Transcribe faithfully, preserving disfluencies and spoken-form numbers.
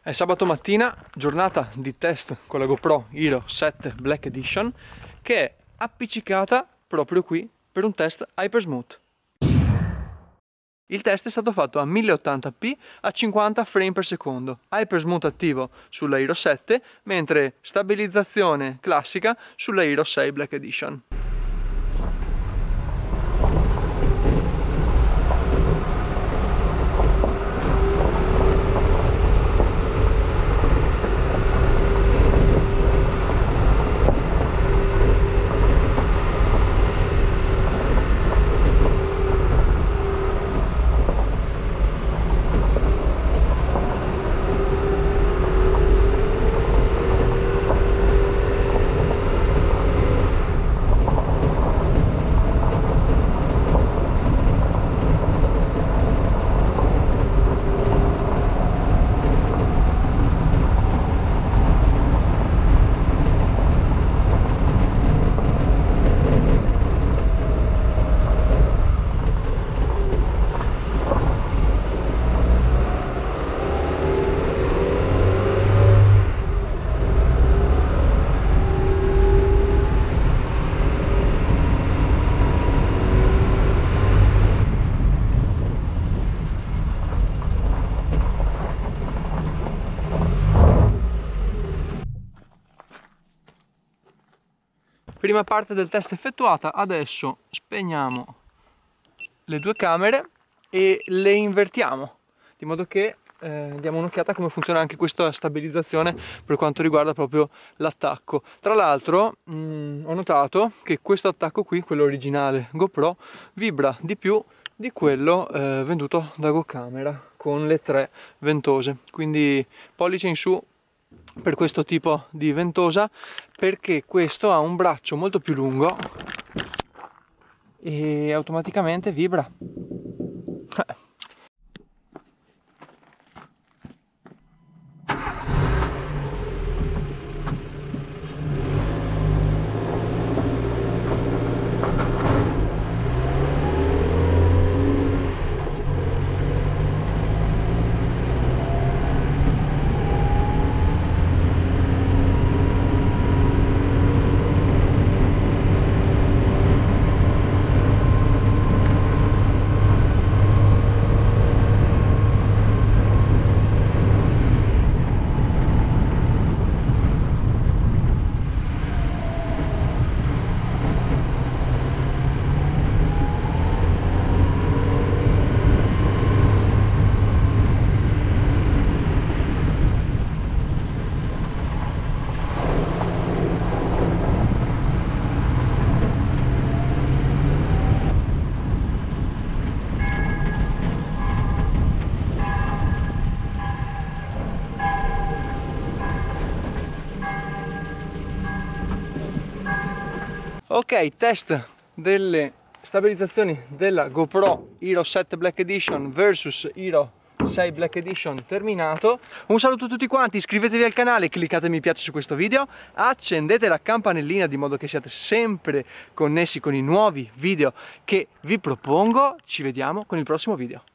È sabato mattina, giornata di test con la GoPro Hero sette Black Edition, che è appiccicata proprio qui per un test Hypersmooth. Il test è stato fatto a mille ottanta p a cinquanta frame per secondo, Hypersmooth attivo sulla Hero sette, mentre stabilizzazione classica sulla Hero sei Black Edition. Prima parte del test effettuata, adesso spegniamo le due camere e le invertiamo, di modo che eh, diamo un'occhiata a come funziona anche questa stabilizzazione per quanto riguarda proprio l'attacco. Tra l'altro ho notato che questo attacco qui, quello originale GoPro, vibra di più di quello eh, venduto da GoCamera con le tre ventose, quindi pollice in su per questo tipo di ventosa, perché questo ha un braccio molto più lungo e automaticamente vibra. Ok, test delle stabilizzazioni della GoPro Hero sette Black Edition versus Hero sei Black Edition terminato. Un saluto a tutti quanti, iscrivetevi al canale, cliccate mi piace su questo video, accendete la campanellina di modo che siate sempre connessi con i nuovi video che vi propongo. Ci vediamo con il prossimo video.